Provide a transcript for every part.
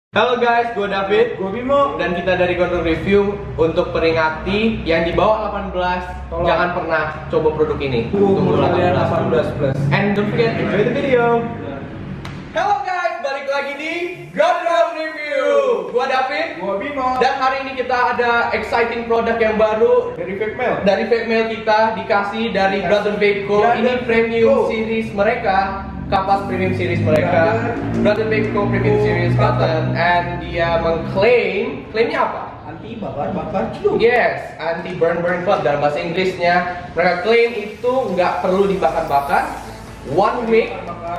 Halo guys, gue David, gue Bimo, dan kita dari Gordon Review untuk peringati yang di bawah 18. Jangan pernah coba produk ini. umur kalian 18 plus. And don't forget, enjoy the video. Halo guys, balik lagi di Gordon Review. Gue David, Gue Bimo, dan hari ini kita ada exciting produk yang baru dari Vape Mail. dari Vape Mail kita dikasih dari Brother Vape Co. Ini premium series mereka. Kapas premium series mereka, Brother Vape Co. premium series cotton, and dia klaimnya apa? Anti bakar celup. Yes, anti burn cloth dalam bahasa Inggrisnya. Mereka klaim itu nggak perlu dibakar-bakar, one week,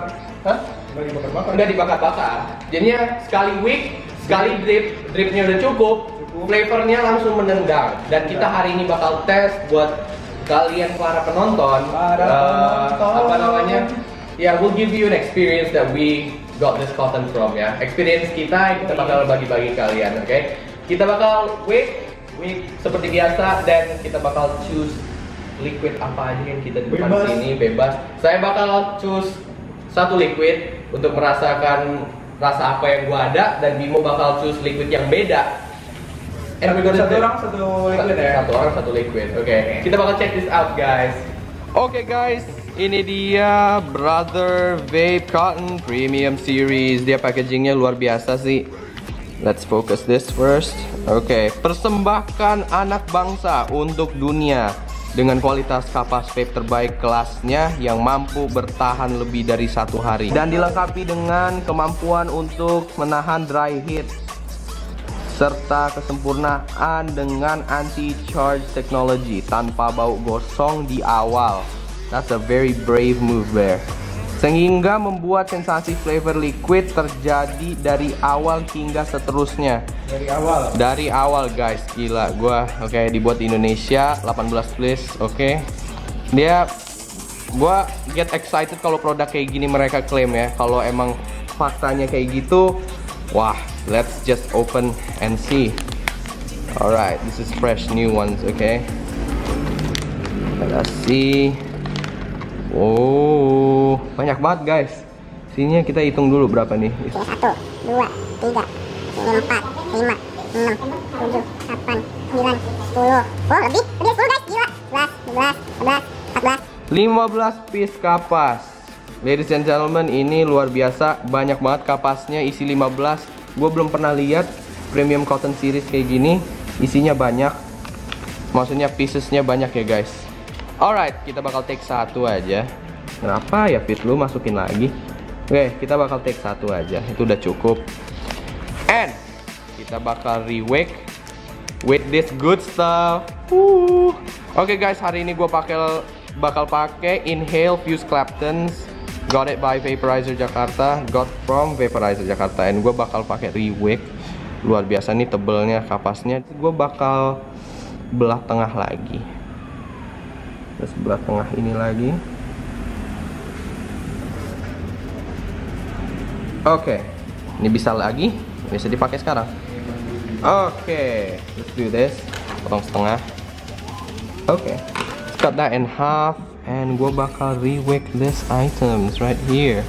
nggak dibakar-bakar. Jadinya sekali week, sekali dripnya udah cukup, flavornya langsung menendang. Dan kita hari ini bakal tes buat kalian para penonton, apa namanya? Ya, we'll give you an experience that we got this cotton from ya. Experience kita bakal bagi-bagi kalian, oke? Kita bakal week seperti biasa dan kita bakal choose liquid apa aja yang kita di depan sini bebas. Saya bakal choose satu liquid untuk merasakan rasa apa yang gua ada, dan Bimo bakal choose liquid yang beda. Satu orang satu liquid ya. Satu orang satu liquid. Oke. Kita bakal check this out, guys. Oke guys, ini dia Brother Vape Cotton Premium Series. Dia packagingnya luar biasa sih. Let's focus this first. Oke, persembahkan anak bangsa untuk dunia dengan kualitas kapas vape terbaik kelasnya yang mampu bertahan lebih dari 1 hari dan dilengkapi dengan kemampuan untuk menahan dry heat serta kesempurnaan dengan anti-charge technology tanpa bau gosong di awal. That's a very brave move there. Sehingga membuat sensasi flavor liquid terjadi dari awal hingga seterusnya. Dari awal guys, gila. Oke, dibuat di Indonesia, 18 plus, oke. Gua get excited kalau produk kayak gini mereka klaim ya. Kalau emang faktanya kayak gitu, wah. Let's just open and see. Alright, this is fresh new ones, okay? Let's see. Oh, banyak banget guys. Sininya kita hitung dulu berapa nih. 1, 2, 3, 4, 5, 6, 7, 8, 9, 10. Oh, lebih 10 guys, gila. 11, 12, 14. 15 piece kapas. Ladies and gentlemen, ini luar biasa. Banyak banget kapasnya, isi 15. Gue belum pernah lihat premium cotton series kayak gini. Isinya banyak, maksudnya piecesnya banyak ya guys. Alright, kita bakal take satu aja. Kenapa ya Fit lu masukin lagi? Oke, kita bakal take satu aja, itu udah cukup. And kita bakal re-wake with this good stuff. Oke guys, hari ini gue bakal pakai Inhale Fuse Claptons. Got it by Vaporizer Jakarta, got from Vaporizer Jakarta, and gue bakal pakai re-wake. Luar biasa nih tebelnya kapasnya. Gue bakal belah tengah lagi, terus belah tengah ini lagi. Oke, ini bisa lagi, bisa dipakai sekarang. Oke, let's do this. Potong setengah. Oke, let's cut that in half. And gue bakal re-wake this items right here.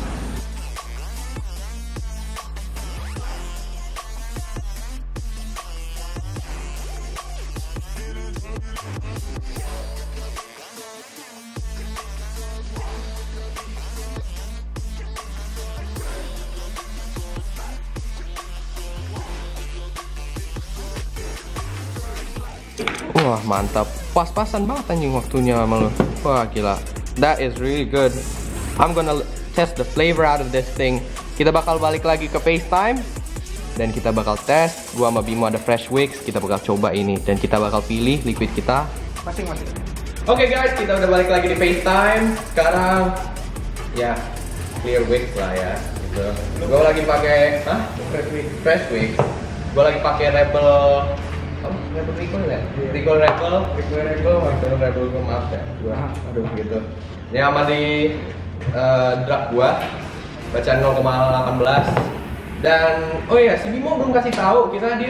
Wah mantap, pas-pasan banget anjing waktunya sama lu. Wah gila, that is really good. I'm gonna test the flavor out of this thing. Kita bakal balik lagi ke FaceTime dan kita bakal tes. Gua sama Bimo ada fresh wicks, kita bakal coba ini dan kita bakal pilih liquid kita masing-masing. Oke guys, kita udah balik lagi di FaceTime. Sekarang ya clear wicks lah ya gitu. Gua lagi pakai fresh wick. Gua lagi pakai Rebel Recall ya? Recall Rebel gue, maaf ya. Aduh gitu. Ini sama di draft gua. Bacaan 0,18. Dan oh iya, si Bimo belum kasih tahu dia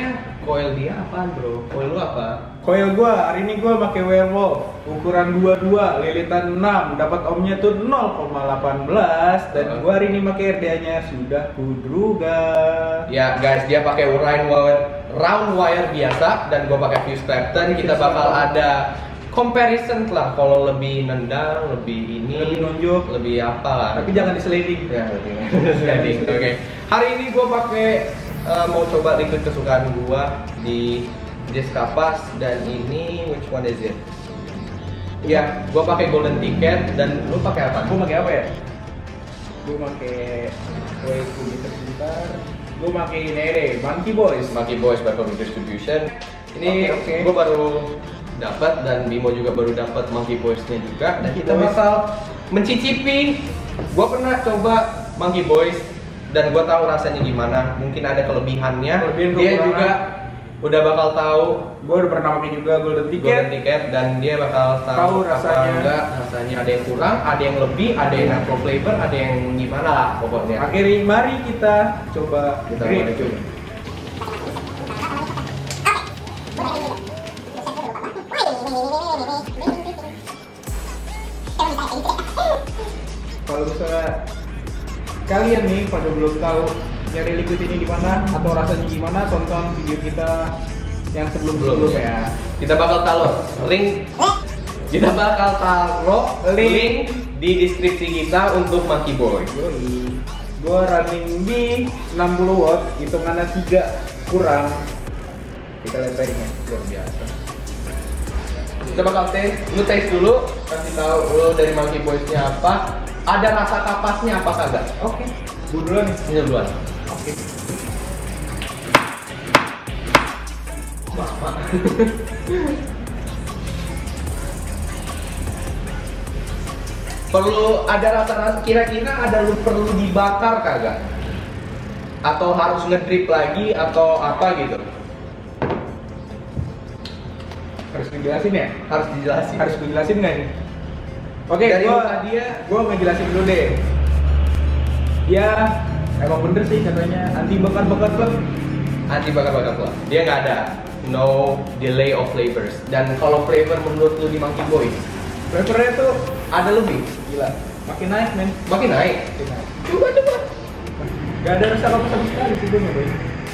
Coil dia apaan bro? Coil lu apa? Coil gua hari ini gua pakai werewolf ukuran 22 lilitan 6, dapat ohmnya tuh 0,18 dan gua hari ini pakai RDA-nya sudah kudruga. Ya guys, dia pakai round wire biasa dan gua pakai fuse Clapton. Kita bakal ada comparison lah, kalau lebih nendang, lebih ini, Lebih nonjok, lebih apa lah. tapi jangan di sliding. Ya, sliding. Oke. Hari ini gua pakai mau coba liquid kesukaan gua di disc kapas, dan ini which one is it? Ya, gua pakai golden ticket dan lu pakai apa? Gua pakai apa ya? Gua pakai sebentar. Gua pakai ini deh, Monkey Boys. Monkey Boys by Public Distribution. Ini Oke. gua baru dapat dan Bimo juga baru dapat Monkey Boys-nya juga, dan kita bakal mencicipi. Gua pernah coba Monkey Boys dan gua tahu rasanya gimana. Mungkin ada kelebihannya. Dia kekurangan. juga udah bakal tahu. Gua udah pernah pakai juga golden Golden ticket. ticket dan dia bakal tahu rasanya. enggak, rasanya ada yang kurang, ada yang lebih, ada yang natural flavor, ada yang gimana lah pokoknya. Akhirnya mari kita coba Kita grip. mulai coba. Kalau misalnya kalian nih pada belum tahu nyari liquid ini di mana atau rasanya gimana, tonton video kita yang sebelum ya. Kita bakal taruh link. Kita bakal taruh link di deskripsi kita untuk Monkey Boy. Yoi. Gua running di 60 watt, hitungannya 3 kurang. Kita lemparin ya, luar biasa. Kita bakal tes, lu tes dulu, kasih tahu lu dari Monkey Boys-nya apa. Ada rasa kapasnya apa kagak? Oke, gua duluan nih. Ini duluan. Oke. Perlu ada rasa-rasa, kira-kira ada lu perlu dibakar kagak? Atau harus ngedrip lagi atau apa gitu? Harus dijelasin ya? Harus dijelasin. Harus dijelasin nggak nih? Oke, Dari gua muka dia, gua ngejelasin dulu deh. Dia emang bener sih katanya anti bakar-bakar bang. anti bakar-bakar lah. Dia nggak ada no delay of flavors. Dan kalau flavor menurut lu di Monkey Boy, Flavornya tuh ada lebih? gila, makin naik men. Makin naik. Makin naik. Coba. Gak ada rasa apa sama sekali sih gue nyobain.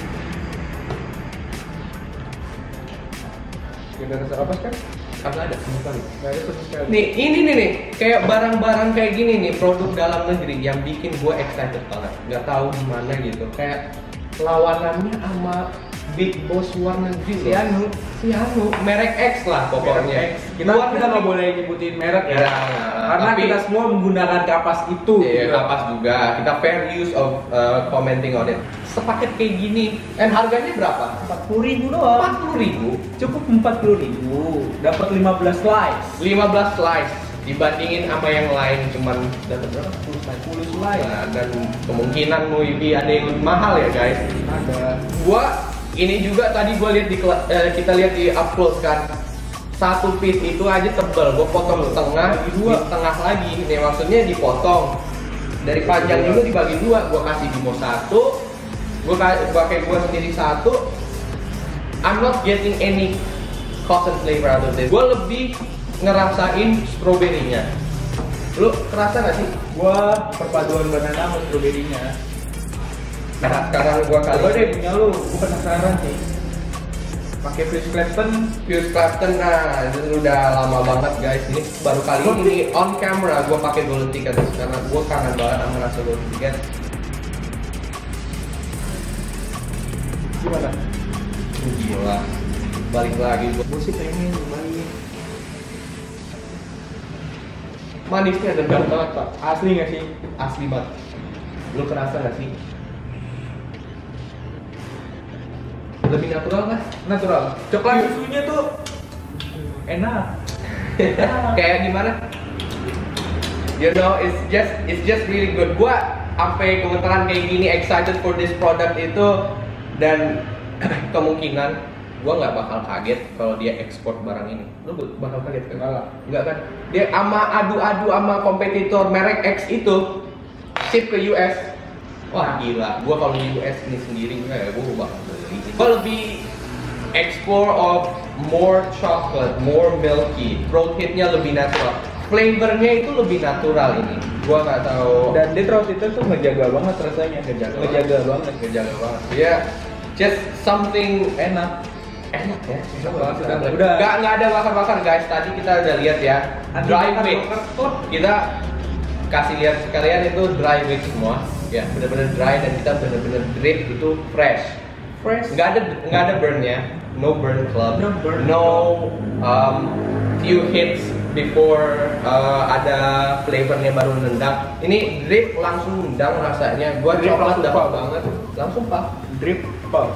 Gak ada rasa apa kan? Kagak ada sama sekali. Gak ada sama sekali. Nih, ini nih, kayak barang-barang kayak gini nih, produk dalam negeri yang bikin gue excited banget. Nggak tahu gimana gitu. Kayak lawanannya sama Big Boss luar negeri. Si Anu, merek X lah pokoknya. Kita nggak boleh nyebutin merek ya. Karena tapi kita semua menggunakan kapas itu. iya, kapas juga. Kita fair use of commenting on it. Sepaket kayak gini, and harganya berapa? 40.000 doang. 40.000. Cukup 40.000. Dapat 15 slice. 15 slice dibandingin sama yang lain cuman dapat berapa? 10 slice. Nah, dan kemungkinan maybe ada yang lebih mahal ya guys. Ada. Gua ini juga tadi gua lihat di kita lihat di up close kan. Satu piece itu aja tebel, gua potong setengah, Bagi dua. di setengah lagi. Nih maksudnya dipotong. Dari panjang itu dibagi dua, gua kasih Bimo satu, gua pakai gua sendiri satu. I'm not getting any cotton flavor out of this. Gua lebih ngerasain stroberinya. Lu kerasa gak sih? Gua perpaduan banana sama stroberinya. Nah, sekarang gua Coba kali deh punya lu, gua penasaran sih. Pakai Fuse Clapton. Fuse Clapton, nah itu udah lama banget guys. Ini baru kali ini on camera gua pakai golden ticket karena gua kangen banget sama rasa golden ticket. Gimana? Gila, balik lagi gua. Gua sih pengen nyobain. Manisnya dendam banget pak, Asli nggak sih? asli banget. Lu kerasa gak sih? Lebih natural kan? Natural. Coklat susunya tuh enak. Kayak gimana? You know, it's just really good. Gua sampai gemetaran kayak gini, excited for this product itu, dan kemungkinan gua nggak bakal kaget kalau dia ekspor barang ini. Lu bakal kaget kan? Enggak kan? Dia adu-adu sama kompetitor merek X itu ship ke US. Wah gila, gua kalau di US ini sendiri gua bakal beli. Gua lebih explore of more chocolate, more milky. Throat hitnya lebih natural. Flavornya itu lebih natural ini. Gua nggak tahu. Dan dia throat itu tuh ngejaga banget rasanya. Ngejaga banget. Ya, just something Enak. enak ya. Udah. Nggak ada bakar-bakar guys. Tadi kita udah lihat ya. Dry wick. Kita kasih lihat sekalian itu dry wick semua. Ya, bener-bener dry dan kita bener-bener drip itu fresh. Nggak ada burnnya. No burn club. No few hits before ada flavornya baru nendang. Ini drip langsung nendang rasanya. Gua Drip coklat langsung dapat pop. banget. Langsung pak. Drip pop.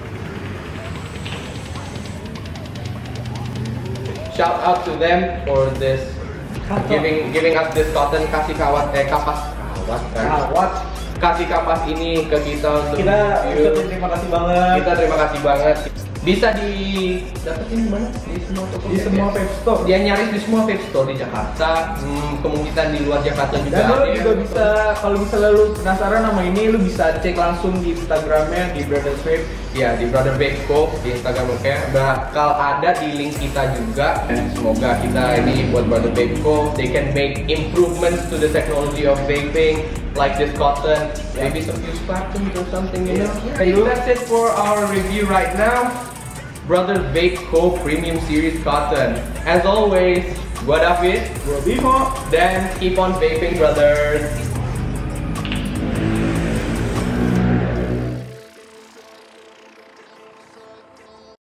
Shout out to them for this giving us this cotton, kasih kapas kasih kapas ini ke kita untuk Kita review. ucapin terima kasih banget. Kita terima kasih banget. Bisa dapetin di mana? Di semua toko. Di semua vape store. Dia nyaris di semua vape store di Jakarta. Kemungkinan di luar Jakarta juga Dan lo ada. juga bisa, kalau misalnya lu penasaran sama ini, lu bisa cek langsung di Instagramnya di Brothers Vape. Ya, di Brother Vape Co di Instagram oke. Bakal ada di link kita juga. Semoga kita ini buat Brother Vape Co, they can make improvements to the technology of vaping like this cotton, maybe some few spatums or something, you know. I think that's it for our review right now. Brother Vape Co Premium Series Cotton. As always, gua David, Gua Bimo. then keep on vaping, brothers.